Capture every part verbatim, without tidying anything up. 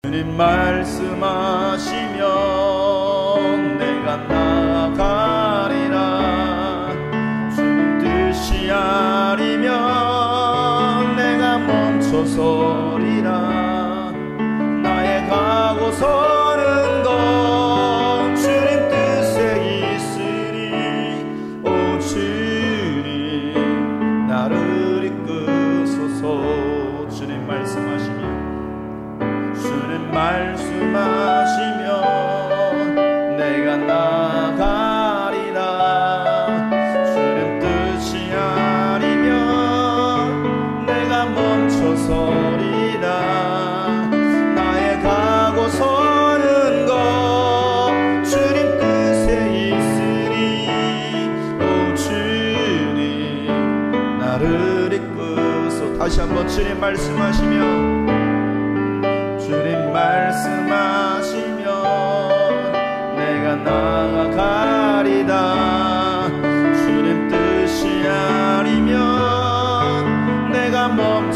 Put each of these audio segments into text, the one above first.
주님 말씀하시면 내가 나아가리라. 주님 뜻이 아니면 내가 멈춰서리라. 나의 가고 서는 것 주님 뜻에 있으니 오 주님 나를 이끄소서. 주님 말씀하시면 주님 말씀하시면 내가 나아가리라. 주님 뜻이 아니면 내가 멈춰서리라. 나의 가고 서는 것 주님 뜻에 있으니 오 주님 나를 이끄소. 다시 한번 주님 말씀하시면 주님 말씀하시면 내가 나아가리다. 주님 뜻이 아니면 내가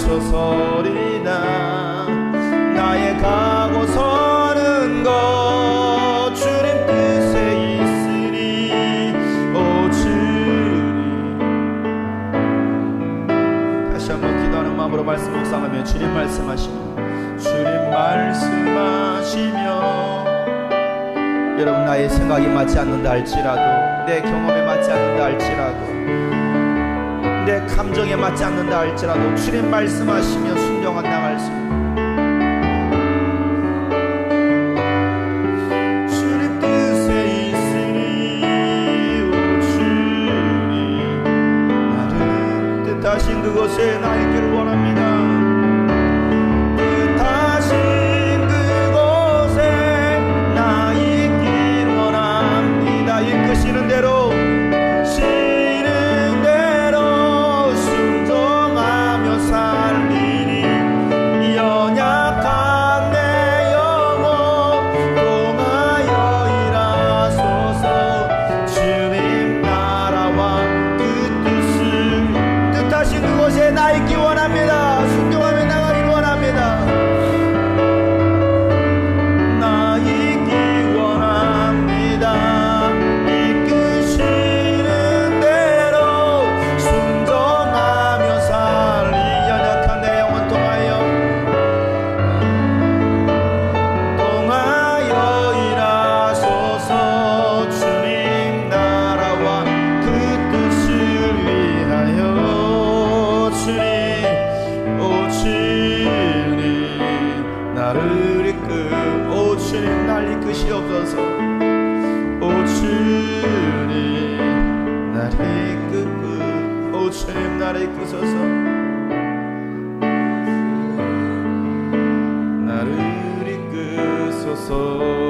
멈춰서리다. 나의 가고 서는 것 주님 뜻에 있으니 오 주님. 다시 한번 기도하는 마음으로 말씀 묵상하며 주님 말씀하시면 주님 말씀하시며 여러분 나의 생각이 맞지 않는다 할지라도 내 경험에 맞지 않는다 할지라도 내 감정에 맞지 않는다 할지라도 주님 말씀하시며 순종한 나갈 수 있는 주님 뜻에 있으니 오 주님 나를 뜻하신 그곳에 나 있기를 원합니다. 이끄시는 대로 시는 대로 순종하며 살리니 연약한 내 영혼 통하여 일하소서. 주님 나라와 그 뜻을 뜻하신 그곳에 나 있기 원합니다. 순종하며 나가길 원합니다. 나 있기 원합니다. 이끄시옵소서. 오 주님 나를 이끄고 오 주님 나를 이끄소서. 나를 이끄소서.